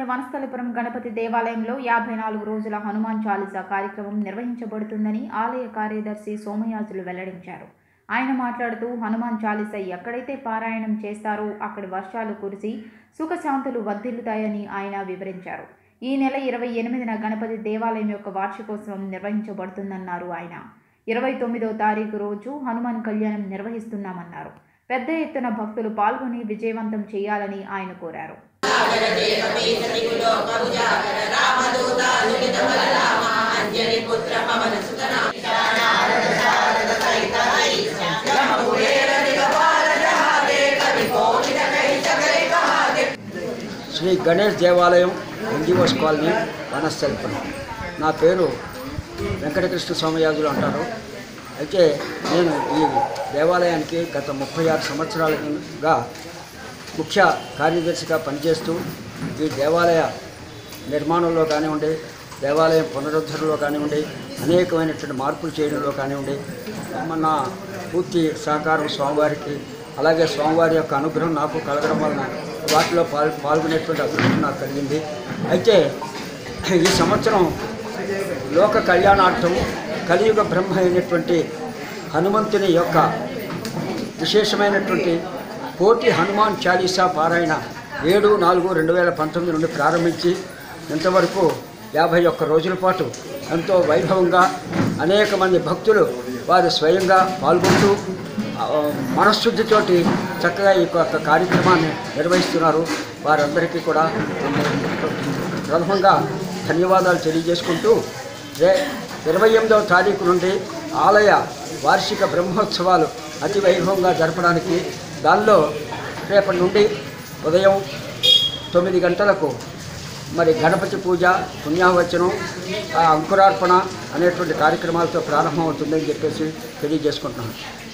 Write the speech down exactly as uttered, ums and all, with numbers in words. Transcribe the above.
వనస్థలిపురం గణపతి దేవాలయంలో యాభై నాలుగు రోజుల హనుమాన్ చాలీసా కార్యక్రమం నిర్వహించబడుతుందని ఆలయ కార్యదర్శి సోమయాజులు వెల్లడించారు. ఆయన మాట్లాడుతూ హనుమాన్ చాలీసా ఎక్కడైతే పారాయణం చేస్తారో అక్కడి వర్షాలు కురిసి సుఖశాంతులు వర్ధిల్లుతాయని ఆయన వివరించారు. ఈ నెల ఇరవై ఎనిమిదిన గణపతి దేవాలయం యొక్క వార్షికోత్సవం నిర్వహించబడుతుందన్నారు. ఆయన ఇరవై తొమ్మిదో తారీఖు రోజు హనుమాన్ కళ్యాణం నిర్వహిస్తున్నామన్నారు. పెద్ద ఎత్తున భక్తులు పాల్గొని విజయవంతం చేయాలని ఆయన కోరారు. శ్రీ గణేష్ దేవాలయం ఎన్జిఓస్ కాలనీ వనస్థలిపురం. నా పేరు వెంకటకృష్ణ సోమయాజులు అంటారు. అయితే నేను ఈ దేవాలయానికి గత ముప్పై ఆరు సంవత్సరాలుగా ముఖ్య కార్యదర్శిగా పనిచేస్తూ ఈ దేవాలయ నిర్మాణంలో కానివ్వండి, దేవాలయం పునరుద్ధరణలో కానివ్వండి, అనేకమైనటువంటి మార్పులు చేయడంలో కానివ్వండి మన పూర్తి సహకారం స్వామివారికి, అలాగే స్వామివారి యొక్క అనుగ్రహం నాకు కలగడం వలన వాటిలో పాల్ పాల్గొనేటువంటి అదృష్టం నాకు కలిగింది. అయితే ఈ సంవత్సరం లోక కళ్యాణార్థం కలియుగ బ్రహ్మ అయినటువంటి హనుమంతుని యొక్క విశేషమైనటువంటి కోటి హనుమాన్ చాలీసా పారాయణ ఏడు నాలుగు రెండు వేల పంతొమ్మిది నుండి ప్రారంభించి ఇంతవరకు యాభై ఒక్క రోజుల పాటు ఎంతో వైభవంగా అనేక మంది భక్తులు వారు స్వయంగా పాల్గొంటూ మనశ్శుద్ధితోటి చక్కగా ఈ యొక్క కార్యక్రమాన్ని నిర్వహిస్తున్నారు. వారందరికీ కూడా ప్రథమంగా ధన్యవాదాలు తెలియజేసుకుంటూ రే ఇరవై ఎనిమిదవ తారీఖు నుండి ఆలయ వార్షిక బ్రహ్మోత్సవాలు అతి వైభవంగా జరపడానికి దానిలో రేపటి నుండి ఉదయం తొమ్మిది గంటలకు మరి గణపతి పూజ, పుణ్యావచనం, అంకురార్పణ అనేటువంటి కార్యక్రమాలతో ప్రారంభమవుతుందని చెప్పేసి తెలియజేసుకుంటున్నాను.